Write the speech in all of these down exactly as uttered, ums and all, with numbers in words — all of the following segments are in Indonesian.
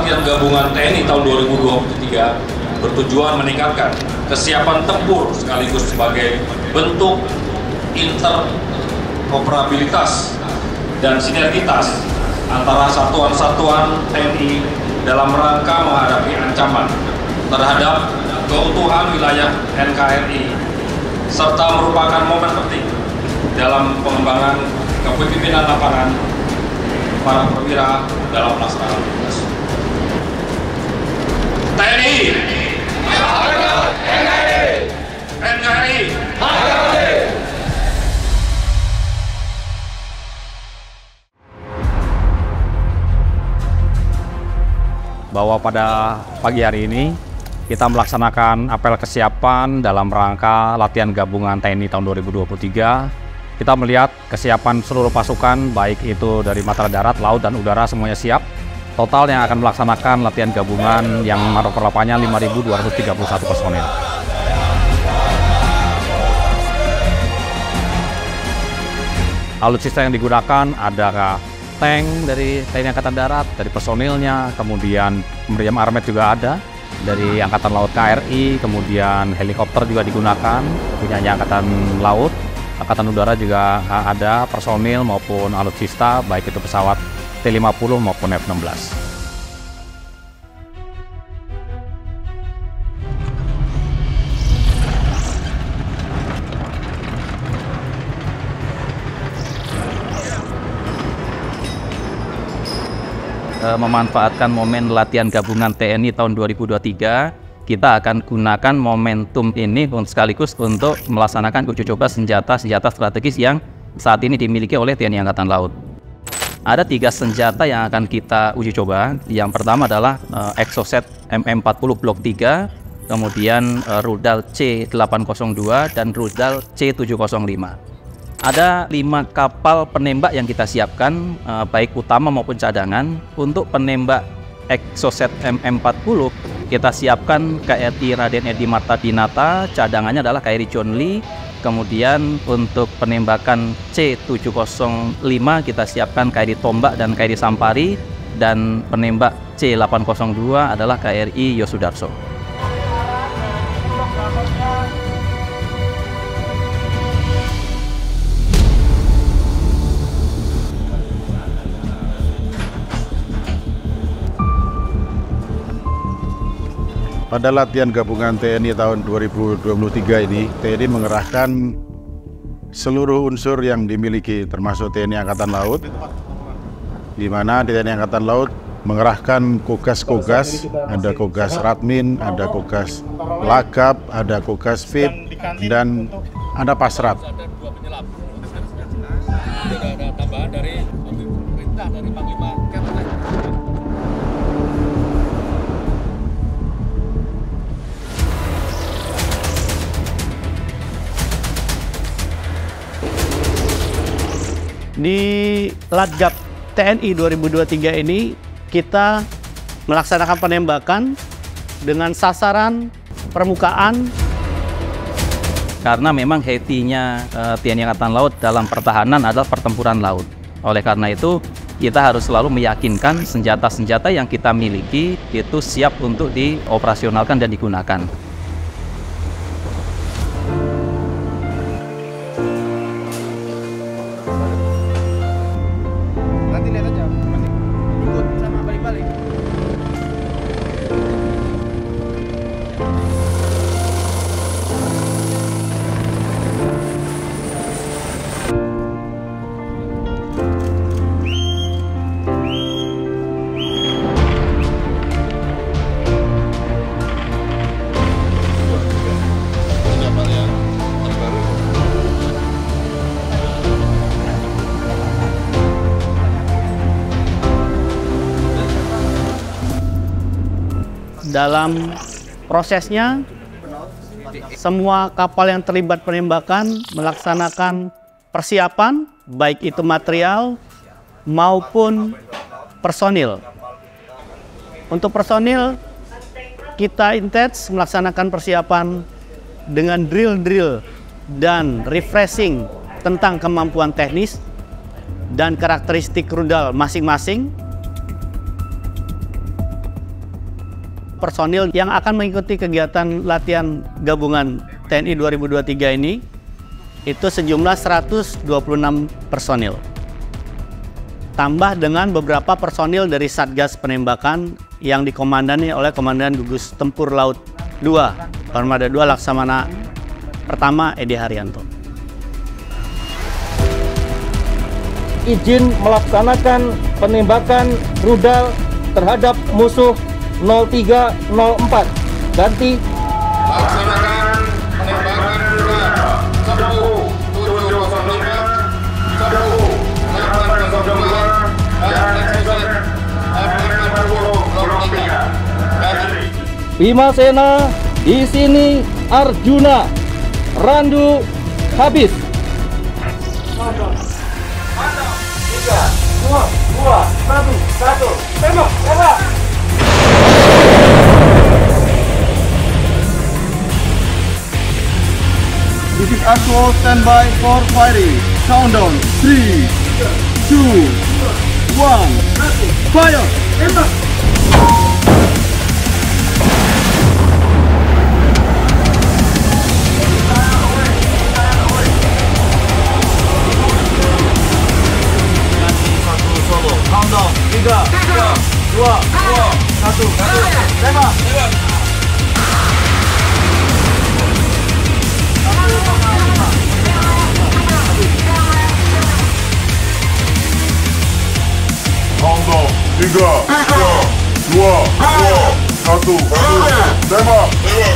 latihan gabungan T N I tahun dua ribu dua puluh tiga bertujuan meningkatkan kesiapan tempur sekaligus sebagai bentuk interoperabilitas dan sinergitas antara satuan-satuan T N I dalam rangka menghadapi ancaman terhadap keutuhan wilayah N K R I, serta merupakan momen penting dalam pengembangan kepemimpinan lapangan para perwira dalam pelaksanaan tugas. T N I, N K R I, N K R I, bahwa pada pagi hari ini kita melaksanakan apel kesiapan dalam rangka latihan gabungan T N I tahun dua ribu dua puluh tiga. Kita melihat kesiapan seluruh pasukan, baik itu dari matra darat, laut, dan udara, semuanya siap. Total yang akan melaksanakan latihan gabungan yang manuver lapangannya lima ribu dua ratus tiga puluh satu personil. Alutsista yang digunakan ada tank dari T N I Angkatan Darat, dari personilnya, kemudian meriam armet juga ada, dari Angkatan Laut K R I, kemudian helikopter juga digunakan, punyanya Angkatan Laut. Angkatan Udara juga ada personil maupun alutsista, baik itu pesawat T lima puluh maupun F enam belas. Memanfaatkan momen latihan gabungan T N I tahun dua ribu dua puluh tiga, kita akan gunakan momentum ini sekaligus untuk melaksanakan uji coba senjata-senjata strategis yang saat ini dimiliki oleh T N I Angkatan Laut. Ada tiga senjata yang akan kita uji coba. Yang pertama adalah uh, Exocet M M empat puluh Blok tiga, kemudian uh, rudal C delapan nol dua, dan rudal C tujuh nol lima. Ada lima kapal penembak yang kita siapkan, eh, baik utama maupun cadangan. Untuk penembak Exocet M M empat puluh, kita siapkan K R I Raden Edi Marta Dinata, cadangannya adalah K R I John Lee. Kemudian untuk penembakan C tujuh nol lima, kita siapkan K R I Tombak dan K R I Sampari. Dan penembak C delapan nol dua adalah K R I Yosudarso. Pada latihan gabungan T N I tahun dua ribu dua puluh tiga ini, T N I mengerahkan seluruh unsur yang dimiliki, termasuk T N I Angkatan Laut, di mana T N I Angkatan Laut mengerahkan Kogas-Kogas, ada Kogas Radmin, ada Kogas Lagap, ada Kogas V I P, dan ada Pasrat. Ada dua penyelam. Ada tambahan dari perintah dari Panglima Kapten. Di Latgab T N I dua ribu dua puluh tiga ini kita melaksanakan penembakan dengan sasaran permukaan. Karena memang hatinya uh, T N I Angkatan Laut dalam pertahanan adalah pertempuran laut. Oleh karena itu, kita harus selalu meyakinkan senjata-senjata yang kita miliki itu siap untuk dioperasionalkan dan digunakan. Dalam prosesnya, semua kapal yang terlibat penembakan melaksanakan persiapan, baik itu material maupun personil. Untuk personil, kita intens melaksanakan persiapan dengan drill-drill dan refreshing tentang kemampuan teknis dan karakteristik rudal masing-masing. personil yang akan mengikuti kegiatan latihan gabungan T N I dua ribu dua puluh tiga ini itu sejumlah seratus dua puluh enam personil. Tambah dengan beberapa personil dari Satgas Penembakan yang dikomandani oleh Komandan Gugus Tempur Laut dua, Armada dua Laksamana Pertama Edi Haryanto. Izin melaksanakan penembakan rudal terhadap musuh nol tiga nol empat. Ganti. Laksanakan penembakan rudal sepuluh tujuh nol lima, sepuluh delapan nol dua, dan eksoset delapan puluh nol tiga. Ganti. Bima Sena di sini Arjuna. Randu habis. Tiga, dua, dua, satu, satu, tembak, tembak. This is actual standby for firing. Countdown, three, two, one, fire! Tembak! Countdown, tiga, tiga, dua, dua, satu, satu, tembak, tembak. Countdown tiga, tiga, dua, dua, satu, satu, tembak, tembak.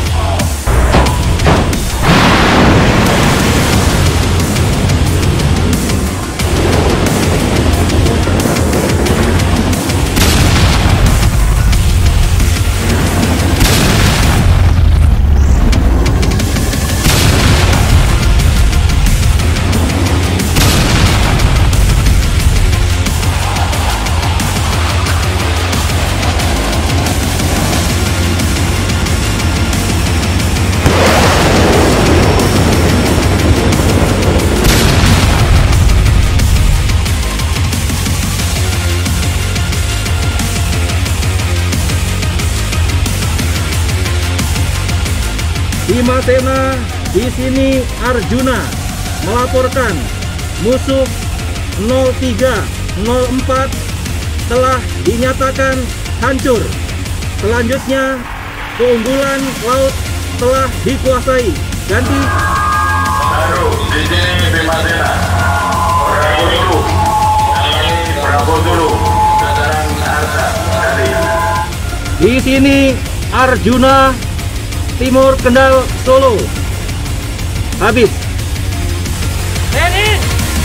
Bima Sena di sini Arjuna melaporkan musuh nol tiga nol empat telah dinyatakan hancur. Selanjutnya keunggulan laut telah dikuasai. Ganti. Baru di sini Bima Sena. Prabu dulu. Ini Prabu dulu. Saudara Arsa tadi. Di sini Arjuna Timur Kendal Solo. Habis. T N I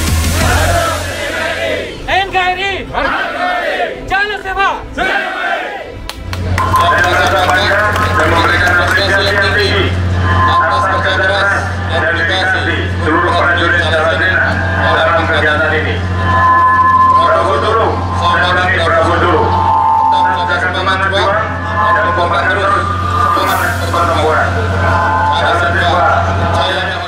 N K R I Jalan Sepak. Saudara-saudara dan memberikan apresiasi yang tinggi atas kerja keras dan dedikasi seluruh prajurit salah satu dalam kegiatan ini. Prabu dulu, saudara Prabu dulu. Tetap jaga semangat kuat dan kompak terus semangat pertempuran. Ada sebuah jaya yang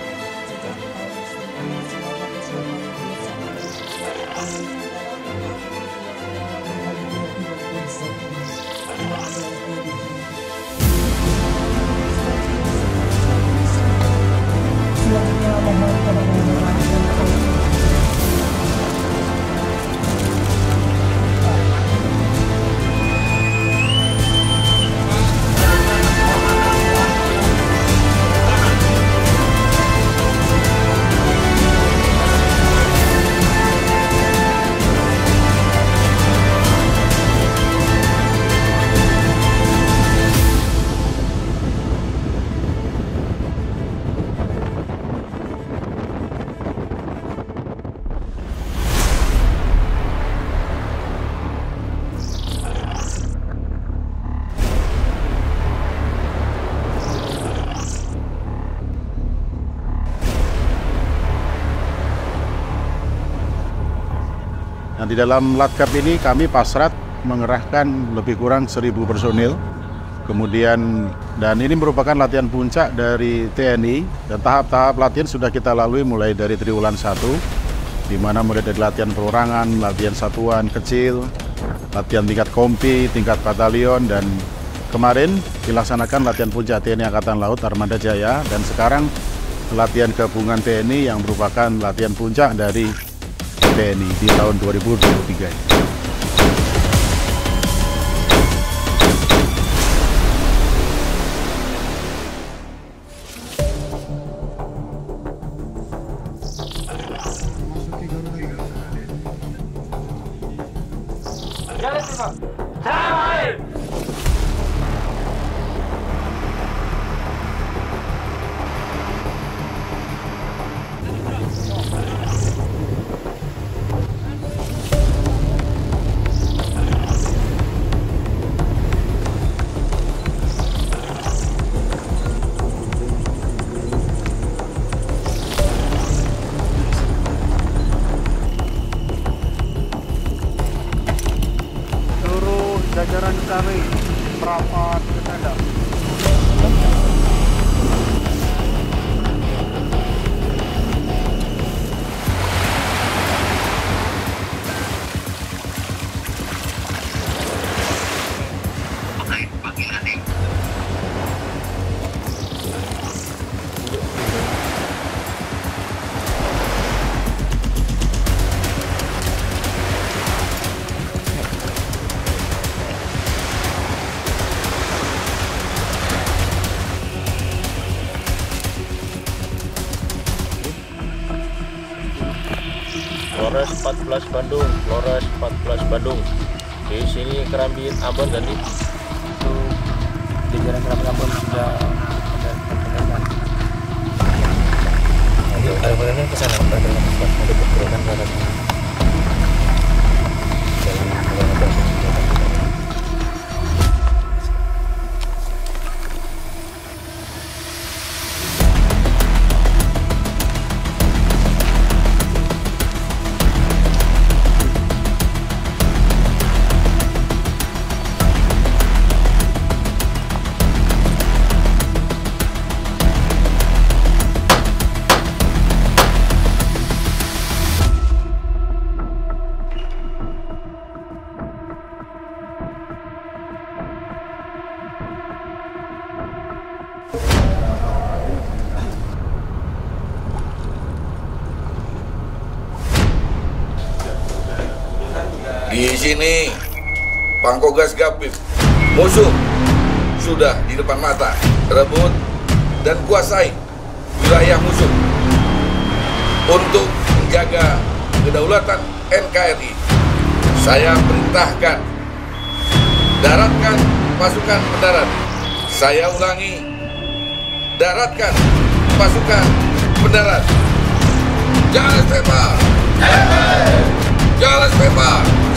Nah, di dalam Latkap ini kami Pasrat mengerahkan lebih kurang seribu personil. Kemudian, dan ini merupakan latihan puncak dari T N I, dan tahap-tahap latihan sudah kita lalui mulai dari triwulan satu, di mana mulai dari latihan perorangan, latihan satuan kecil, latihan tingkat kompi, tingkat batalion, dan kemarin dilaksanakan latihan puncak T N I Angkatan Laut Armada Jaya, dan sekarang latihan gabungan T N I yang merupakan latihan puncak dari T N I di tahun dua ribu dua puluh tiga ini. Jajaran kami merapat ke tenda. Polres empat belas Bandung, Polres empat belas Bandung. Di sini Kerambi Ambon dan itu jajaran Kerambi Ambon sudah ada pergerakan. Nanti ada pergerakan ke sana, pergerakan ke sana, ada pergerakan ke arah sana. Di sini Pangkogas Gapip, musuh sudah di depan mata, rebut dan kuasai wilayah musuh. Untuk menjaga kedaulatan N K R I, saya perintahkan daratkan pasukan pendarat. Saya ulangi, daratkan pasukan pendarat. Jalan Pepa, Jalan Pepa.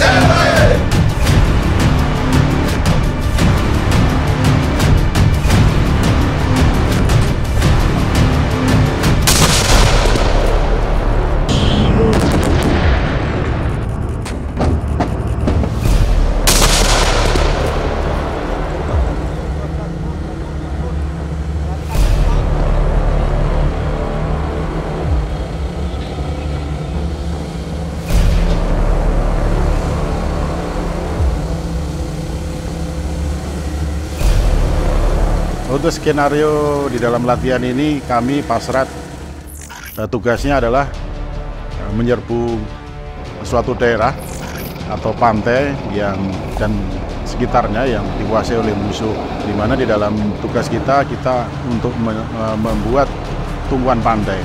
Untuk skenario di dalam latihan ini, kami Pasrat eh, tugasnya adalah eh, menyerbu suatu daerah atau pantai yang dan sekitarnya yang dikuasai oleh musuh, di mana di dalam tugas kita kita untuk me, eh, membuat tumpuan pantai.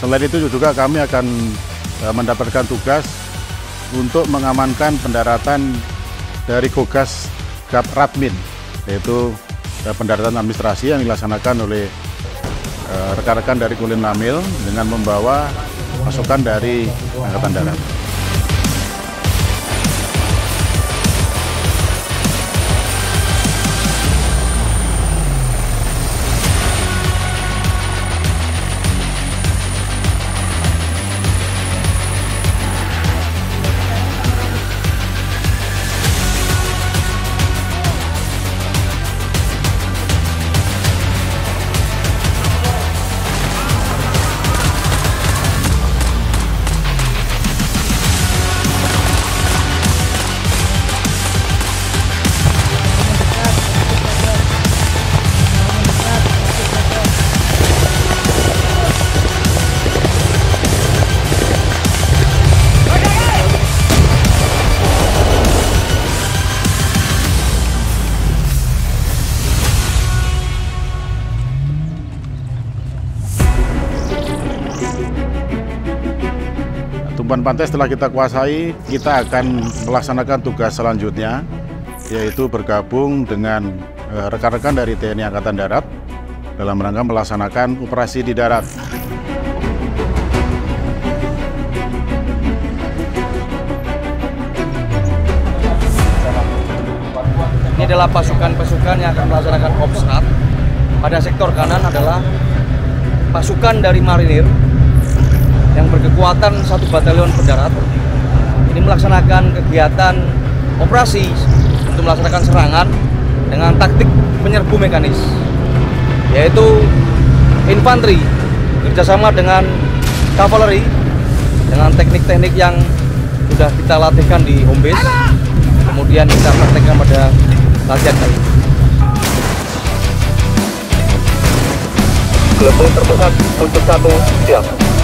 Selain itu juga kami akan mendapatkan tugas untuk mengamankan pendaratan dari Kogas Gap Radmin, yaitu pendaratan administrasi yang dilaksanakan oleh rekan-rekan dari Kulim Lamil dengan membawa pasukan dari Angkatan Darat. Tumpuan pantai setelah kita kuasai, kita akan melaksanakan tugas selanjutnya, yaitu bergabung dengan rekan-rekan dari T N I Angkatan Darat dalam rangka melaksanakan operasi di darat. Ini adalah pasukan-pasukan yang akan melaksanakan Opsrat. Pada sektor kanan adalah pasukan dari marinir yang berkekuatan satu batalion pendarat. Ini melaksanakan kegiatan operasi untuk melaksanakan serangan dengan taktik penyerbu mekanis, yaitu infanteri kerjasama dengan kavaleri dengan teknik-teknik yang sudah kita latihkan di home base, kemudian kita praktekkan pada latihan kali ini. Gelembung terpusat untuk satu siap.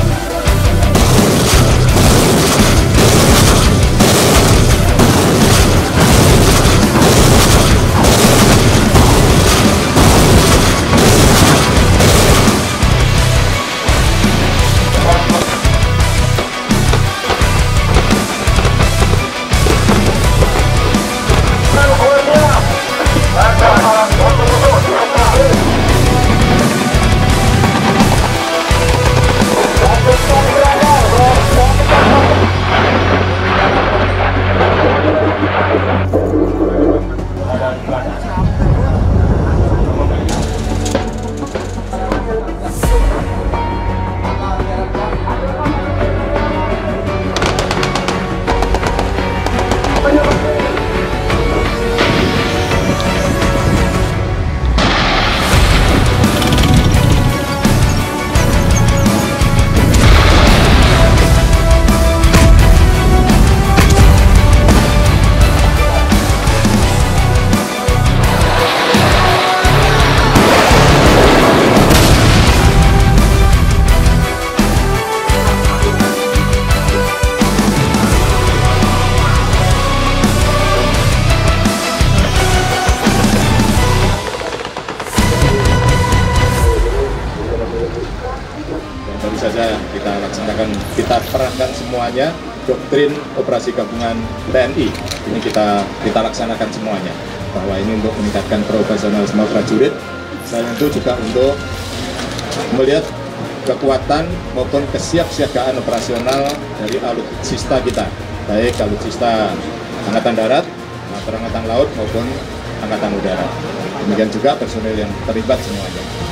Saja kita laksanakan, kita perankan semuanya doktrin operasi gabungan T N I ini kita kita laksanakan semuanya, bahwa ini untuk meningkatkan profesionalisme prajurit, selain itu juga untuk melihat kekuatan maupun kesiapsiagaan operasional dari alutsista kita, baik alutsista Angkatan Darat, Angkatan Laut maupun Angkatan Udara. Demikian juga personil yang terlibat semuanya.